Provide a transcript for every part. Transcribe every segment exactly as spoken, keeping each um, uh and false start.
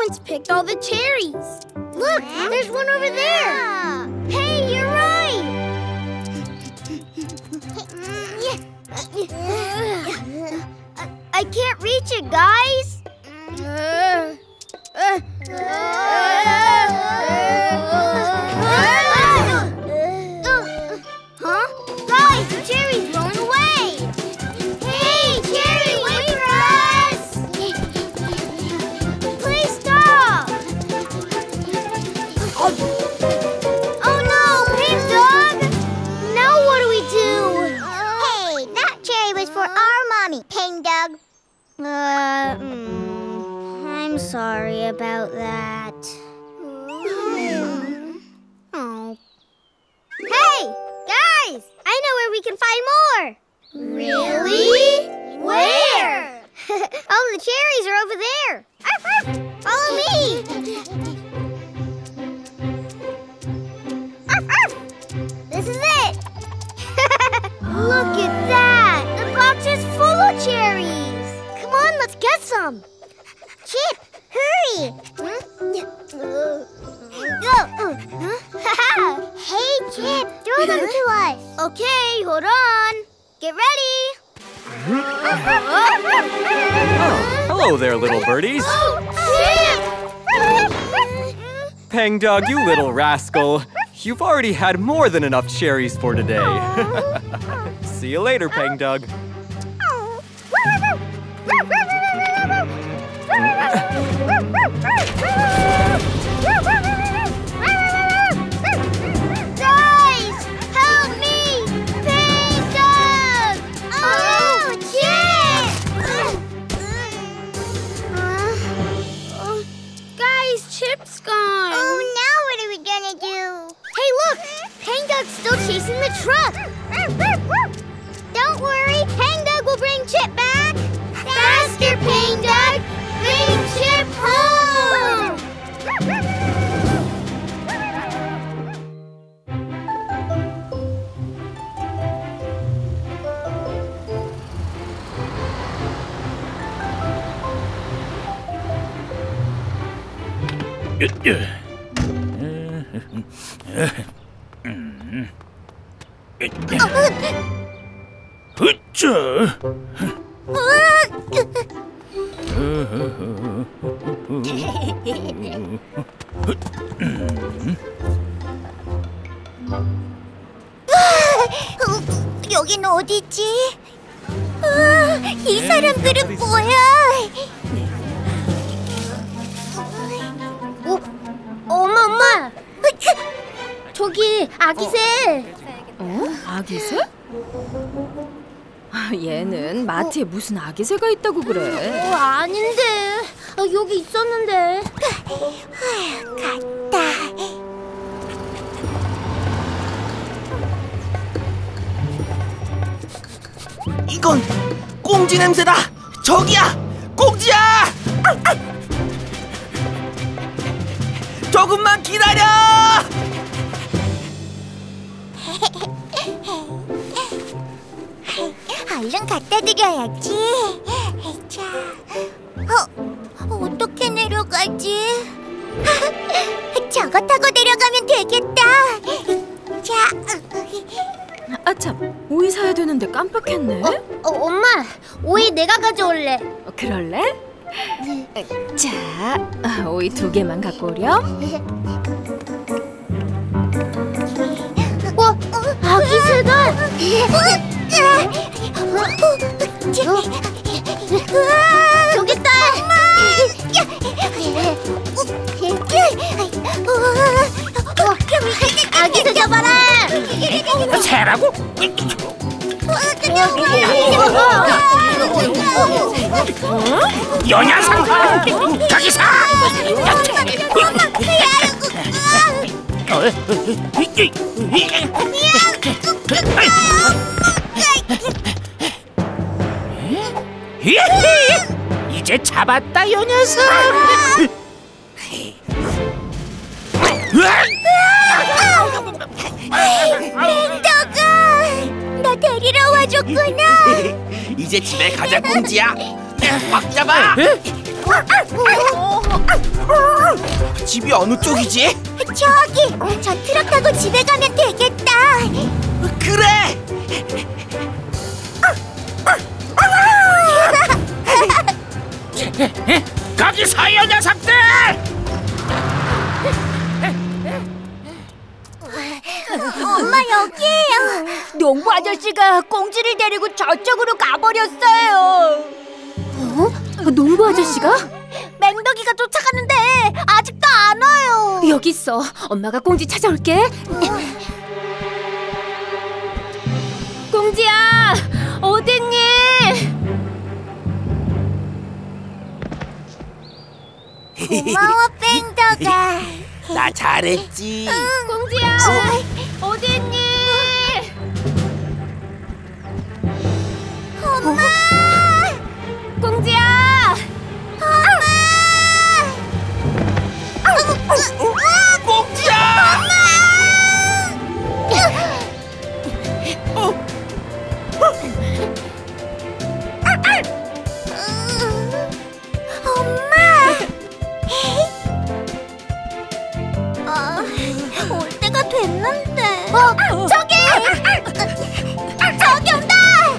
One's picked all the cherries. Look, there's one over there. Hey, you're right. I can't reach it, guys. Uh, uh, huh? Guys, the cherry's blowing away. Hey, cherry, wait for us. Please stop. Oh no, Pink Dog. Now what do we do? Hey, that cherry was for our mommy, Pink Dog. Uh, mm, I'm sorry about that. Oh. Hey, guys! I know where we can find more. Really? Where? All the cherries are over there. Arf, arf. Follow me. Arf, arf. This is it. Look at that. The box is full of cherries. Come on, let's get some. Chip, hurry. Hey, Chip, throw them to us. Okay, hold on. Get ready. Oh, hello there, little birdies. Oh, Chip! Pang Dog, you little rascal. You've already had more than enough cherries for today. See you later, Pang Dog. Guys, help me! Pink Dog! Oh, Chip! Uh, guys, Chip's gone. Oh, now what are we gonna do? Hey, look! Pang Dog's still chasing the truck. Don't worry, Pang Dog will bring Chip back. Faster, Pang Dog! Bring Chip home! 으쌰! 여긴 어디지? 아, 이 사람들은 뭐야? 어? 엄마, 엄마! 저기 아기새! 어? 아기새? 아, 얘는 마트에 무슨 아기새가 있다고 그래? 어, 아닌데. 아, 여기 있었는데. 갔다. 이건 꽁지 냄새다! 저기야! 꽁지야! 조금만 기다려! 얼른 갖다 드려야지. 자, 어, 어떻게 내려가지? 저거 타고 내려가면 되겠다. 자, 아참, 오이 사야 되는데 깜빡했네. 어, 어, 엄마, 오이 내가 가져올래. 어, 그럴래? 자, 아, 오이 두 개만 갖고 오렴. 어, 아기새다. 저기 있다. 아기새 잡아라. 새라고? 연야상! 저기서! 이제 잡았다, 요 녀석! 맹덕아, 나 데리러 와줬구나. 이제 집에 가자, 꽁지야. 확 잡아. 집이 어느 쪽이지? 저기! 저 트럭 타고 집에 가면 되겠다. 그래! 거기서요, 녀석들! 엄마 여기에요. 농부 아저씨가 꽁지를 데리고 저쪽으로 가버렸어요. 어? 농부 아저씨가? 맹덕이가 쫓아가는데 아직도 안 와요. 여기 있어. 엄마가 꽁지 찾아올게. 꽁지야, 어딨니? 고마워 뺑덕아. 나 잘했지. 꽁지야, 어딨니? 엄마! 꽁지야! 꽁지야! 올 때가 됐는데. 어, 저기! 저기 온다!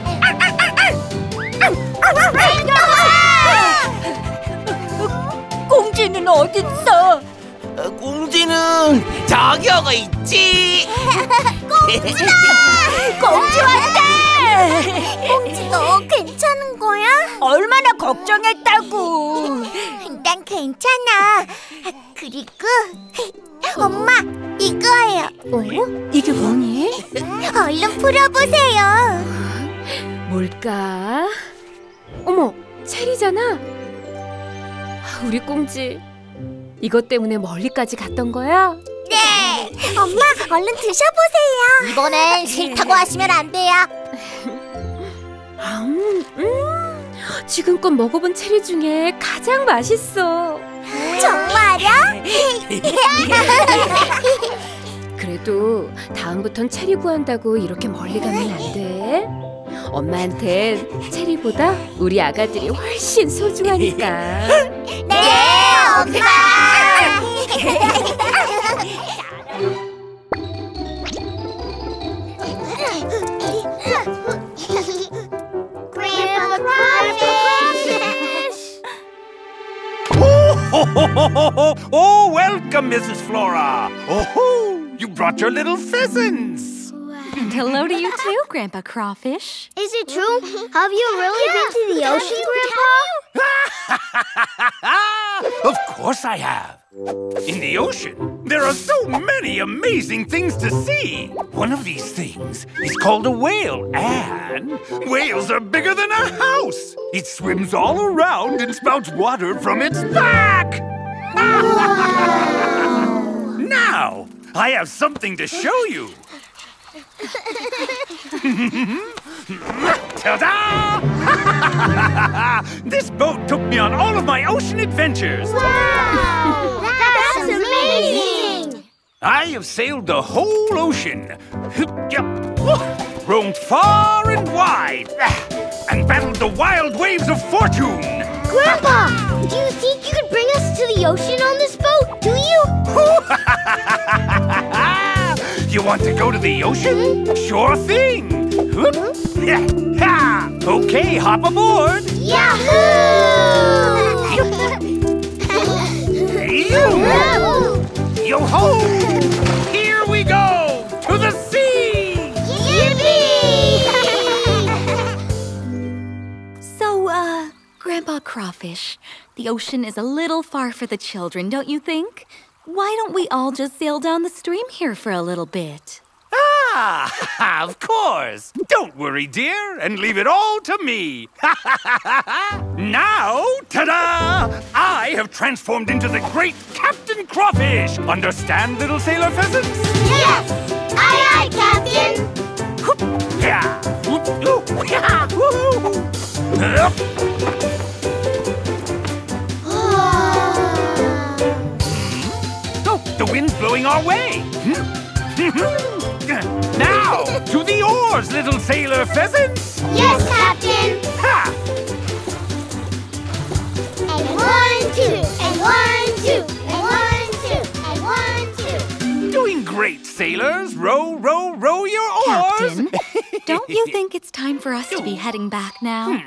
꽁지는 어딨어? 꽁지는 저기 오고 있지. 꽁지 왔대! 꽁지 너 괜찮은 거야? 얼마나 걱정했다고. 난 괜찮아. 그리고 엄마 이거예요. 어? 이게 뭐니? 얼른 풀어보세요. 뭘까? 어머, 체리잖아. 우리 꽁지 이것 때문에 멀리까지 갔던 거야? 네. 엄마 얼른 드셔보세요. 이번엔 싫다고 하시면 안 돼요. 음, 음, 지금껏 먹어본 체리 중에 가장 맛있어. 정말요? 그래도 다음부턴 체리 구한다고 이렇게 멀리 가면 안 돼. 엄마한텐 체리보다 우리 아가들이 훨씬 소중하니까. 네, 엄마. Grandpa Crawfish! Oh, oh, welcome, Missus Flora. Oh, you brought your little pheasants. And hello to you too, Grandpa Crawfish. Is it true? Have you really been to the ocean, Grandpa? Of course I have. In the ocean, there are so many amazing things to see. One of these things is called a whale, and whales are bigger than a house. It swims all around and spouts water from its back. Now, I have something to show you. Ta-da! This boat took me on all of my ocean adventures. Wow! That's amazing! I have sailed the whole ocean, roamed far and wide, and battled the wild waves of fortune. Grandpa, do you think you could bring us to the ocean on this boat? Do you? You want to go to the ocean? Sure thing. Okay, hop aboard. Yahoo! Yo-ho! Here we go! To the sea! Yippee! So, uh, Grandpa Crawfish, the ocean is a little far for the children, don't you think? Why don't we all just sail down the stream here for a little bit? Ah, of course. Don't worry, dear, and leave it all to me. Now, ta-da! I have transformed into the great Captain Crawfish. Understand, little sailor pheasants? Yes! Aye, aye, Captain! Hoop, yeah, whoop, whoop, yeah, woo-hoo. Hup. Oh, the wind's blowing our way. Now, to the oars, little sailor pheasants. Yes, Captain! Ha! And one, Great sailors, row, row, row your oars! Captain, don't you think it's time for us to be heading back now?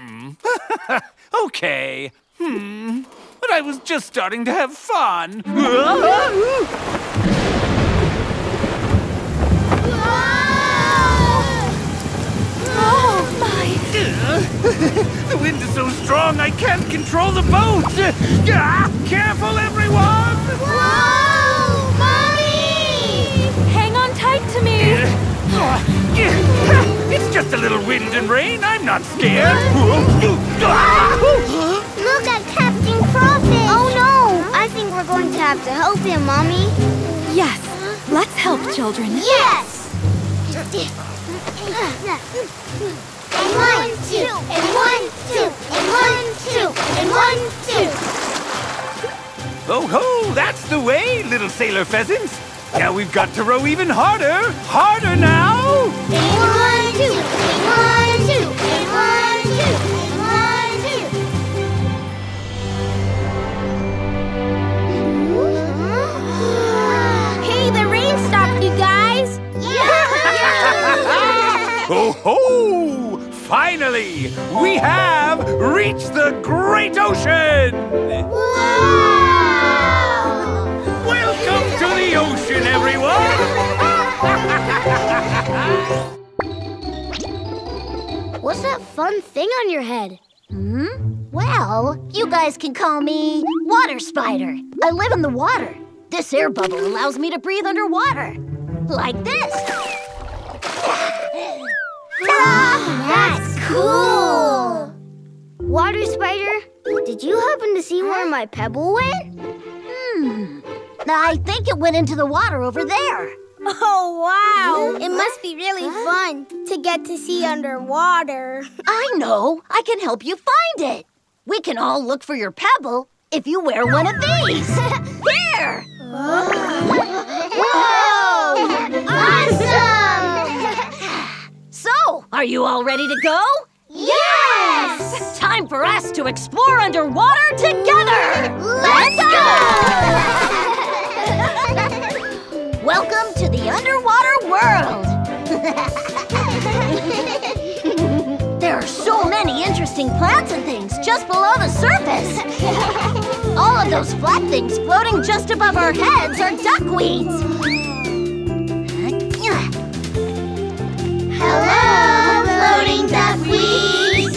Okay. Hmm. But I was just starting to have fun. Oh, my! The wind is so strong I can't control the boat! Ah, careful, everyone! Whoa! Mommy! Hang on tight to me! It's just a little wind and rain. I'm not scared. Look at Captain Crawfish! Oh no! I think we're going to have to help him, Mommy. Yes, let's help, children. Yes! And one, two, and one, two, and one, two, and one, two. Oh ho, that's the way, little sailor pheasants. Now we've got to row even harder. Harder now. And one, two, and one, two, and one, two, and one, two. Hey, the rain stopped, you guys. Ho ho! Finally, we have reached the great ocean! Wow! Welcome to the ocean, everyone! What's that fun thing on your head? Hmm? Well, you guys can call me Water Spider. I live in the water. This air bubble allows me to breathe underwater. Like this. That's cool! Water Spider, did you happen to see where my pebble went? Hmm. I think it went into the water over there. Oh, wow! It must be really fun to get to see underwater. I know. I can help you find it. We can all look for your pebble if you wear one of these. Here! Whoa! Awesome! So, are you all ready to go? Yes! Time for us to explore underwater together! Let's go! Welcome to the underwater world! There are so many interesting plants and things just below the surface. All of those flat things floating just above our heads are duckweeds. Hello, floating duckweeds!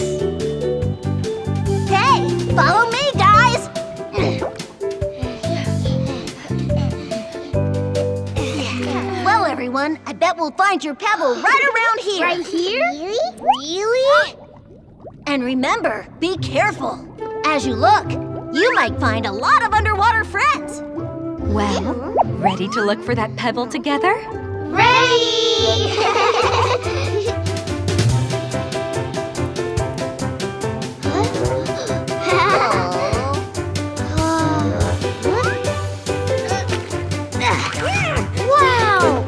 Hey, follow me, guys! Well, everyone, I bet we'll find your pebble right around here. Right here? Really? Really? And remember, be careful. As you look, you might find a lot of underwater friends. Well, ready to look for that pebble together? Ready! Wow!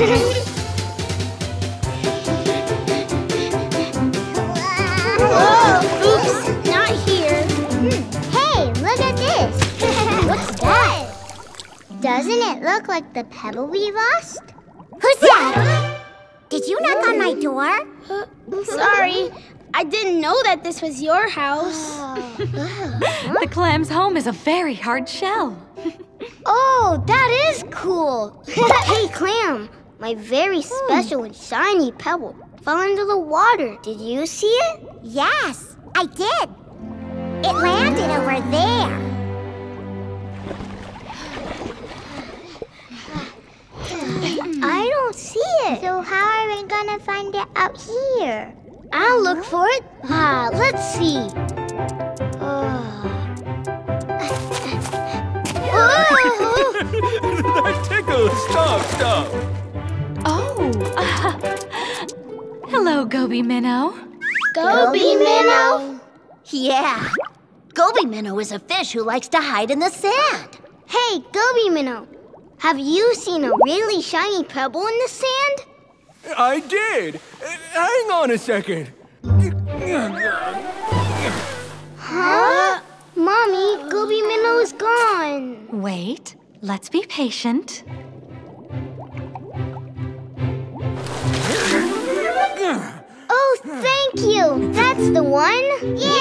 Whoa! Oops, not here. Hey, look at this. What's that? Doesn't it look like the pebble we lost? Who's that? Did you knock on my door? Sorry, I didn't know that this was your house. The clam's home is a very hard shell. Oh, that is cool. Hey, Clam, my very special and shiny pebble fell into the water. Did you see it? Yes, I did. It landed over there. I don't see it. So how are we gonna find it out here? I'll look for it. Ah, let's see. Oh. That tickles! Stop, stop! Oh, uh, hello, Goby Minnow. Goby Minnow? Yeah. Goby Minnow is a fish who likes to hide in the sand. Hey, Goby Minnow, have you seen a really shiny pebble in the sand? I did! Hang on a second. Huh? Mommy, Goby Minnow is gone. Wait, let's be patient. Thank you. That's the one. Yay!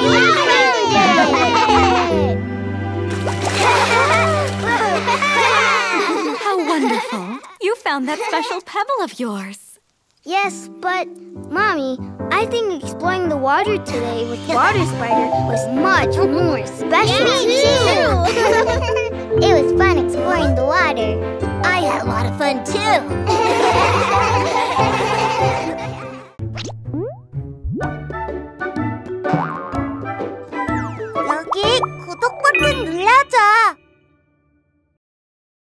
How wonderful. You found that special pebble of yours. Yes, but, Mommy, I think exploring the water today with Water Spider was much more special. Me too. It was fun exploring the water. I had a lot of fun too.